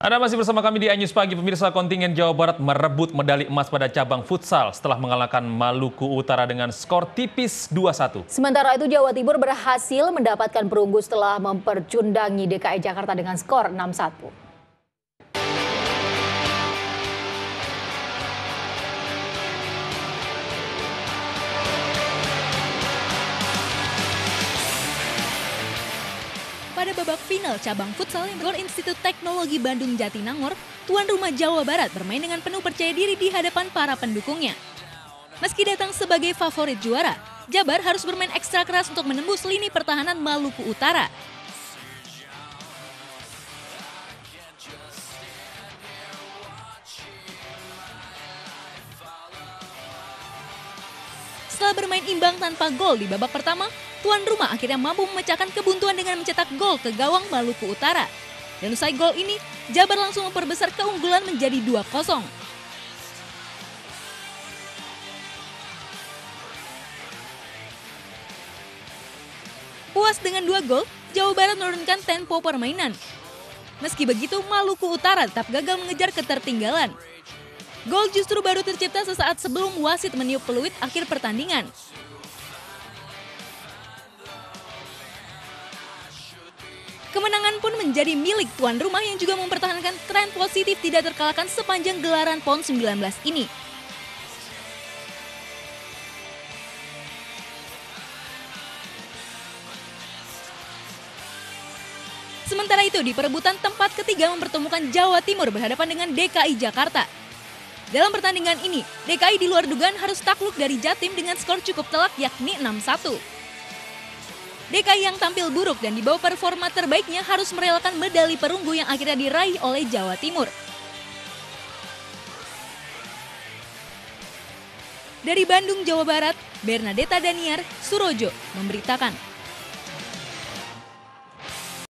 Anda masih bersama kami di iNews Pagi. Pemirsa, kontingen Jawa Barat merebut medali emas pada cabang futsal setelah mengalahkan Maluku Utara dengan skor tipis 2-1. Sementara itu Jawa Timur berhasil mendapatkan perunggu setelah mempercundangi DKI Jakarta dengan skor 6-1. Pada babak final cabang futsal yang Gor Institut Teknologi Bandung Jatinangor, tuan rumah Jawa Barat bermain dengan penuh percaya diri di hadapan para pendukungnya. Meski datang sebagai favorit juara, Jabar harus bermain ekstra keras untuk menembus lini pertahanan Maluku Utara. Setelah bermain imbang tanpa gol di babak pertama, tuan rumah akhirnya mampu memecahkan kebuntuan dengan mencetak gol ke gawang Maluku Utara. Dan usai gol ini, Jabar langsung memperbesar keunggulan menjadi 2-0. Puas dengan 2 gol, Jawa Barat menurunkan tempo permainan. Meski begitu, Maluku Utara tetap gagal mengejar ketertinggalan. Gol justru baru tercipta sesaat sebelum wasit meniup peluit akhir pertandingan. Kemenangan pun menjadi milik tuan rumah yang juga mempertahankan tren positif tidak terkalahkan sepanjang gelaran PON 19 ini. Sementara itu di perebutan tempat ketiga mempertemukan Jawa Timur berhadapan dengan DKI Jakarta. Dalam pertandingan ini, DKI di luar dugaan harus takluk dari Jatim dengan skor cukup telak yakni 6-1. DKI yang tampil buruk dan di bawah performa terbaiknya harus merelakan medali perunggu yang akhirnya diraih oleh Jawa Timur. Dari Bandung, Jawa Barat, Bernadetta Daniar, Surojo memberitakan.